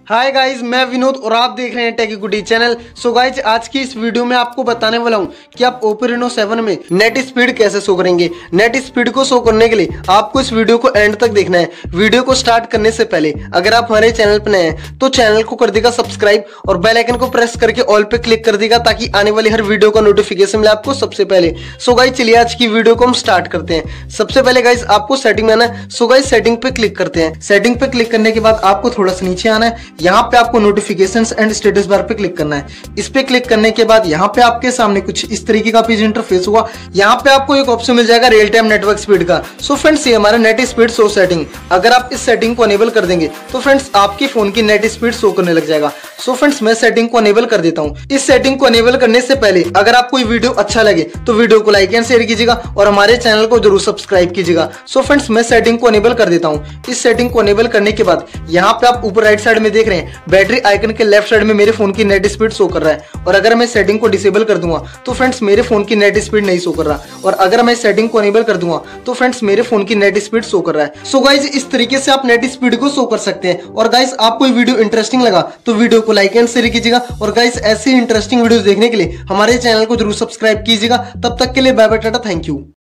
Hi guys, मैं विनोद और आप देख रहे हैं टेकी गुडी चैनल। सो गाइस, आज की इस वीडियो में आपको बताने वाला हूं कि आप Oppo Reno 7 में नेट स्पीड कैसे शो करेंगे। नेट स्पीड को शो करने के लिए आपको इस वीडियो को एंड तक देखना है। वीडियो को स्टार्ट करने से पहले अगर आप हमारे चैनल पर नए हैं तो चैनल को कर देगा सब्सक्राइब और बेल आइकन को प्रेस करके ऑल पे क्लिक कर देगा ताकि आने वाली हर वीडियो का नोटिफिकेशन मिले आपको सबसे पहले। सो गाइस, चलिए आज की वीडियो को हम स्टार्ट करते हैं। सबसे पहले गाइस आपको सेटिंग में आना है। सो गाइस, सेटिंग पे क्लिक करते हैं। सेटिंग पे क्लिक करने के बाद आपको थोड़ा सा नीचे आना है। यहाँ पे आपको नोटिफिकेशंस एंड स्टेटस बार पे क्लिक करना है। इस पे क्लिक करने के बाद यहाँ पे आपके सामने कुछ इस तरीके का पेज इंटरफेस हुआ। यहाँ पे आपको एक ऑप्शन मिल जाएगा रियल टाइम नेटवर्क स्पीड का। सो फ्रेंड्स, ये हमारा नेट स्पीड शो सेटिंग। अगर आप इस सेटिंग को अनेबल कर देंगे तो फ्रेंड्स आपकी फोन की नेट स्पीड शो करने लग जाएगा। सो फ्रेंड्स, मैं सेटिंग को अनेबल कर देता हूँ। इस सेटिंग को अनेबल करने से पहले अगर आपको ये वीडियो अच्छा लगे तो वीडियो को लाइक एंड शेयर कीजिएगा और हमारे चैनल को जरूर सब्सक्राइब कीजिएगा। सो फ्रेंड्स, मैं सेटिंग को अनेबल कर देता हूँ। इस सेटिंग को अनेबल करने के बाद यहाँ पे आप ऊपर राइट साइड में देख रहे हैं बैटरी आइकन के लेफ्ट साइड में मेरे फोन की नेट स्पीड शो कर रहा है। और अगर मैं सेटिंग को डिसेबल कर दूंगा तो फ्रेंड्स मेरे फोन की नेट स्पीड नहीं शो कर रहा। और अगर मैं सेटिंग को अनेबल कर दूंगा तो फ्रेंड्स मेरे फोन की नेट स्पीड शो कर रहा है। सो गाइस, इस तरीके से आप नेट स्पीड को शो कर सकते हैं। और गाइस, आपको ये वीडियो इंटरेस्टिंग लगा तो वीडियो को लाइक एंड शेयर कीजिएगा। और गाइस, ऐसी इंटरेस्टिंग वीडियोस देखने के लिए हमारे चैनल को जरूर सब्सक्राइब कीजिएगा। तब तक के लिए bye bye, tata, thank you.